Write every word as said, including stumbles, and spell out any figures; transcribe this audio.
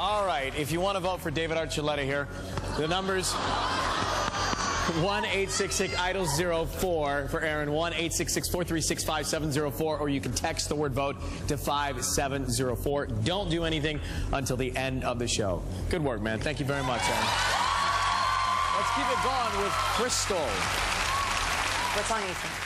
All right, if you want to vote for David Archuleta here, the numbers one eight six six idol zero four for Aaron, one eight six six, four three six, five seven zero four, or you can text the word vote to five seven zero four. Don't do anything until the end of the show. Good work, man. Thank you very much, Aaron. Let's keep it going with Crystal. What's on, Ethan?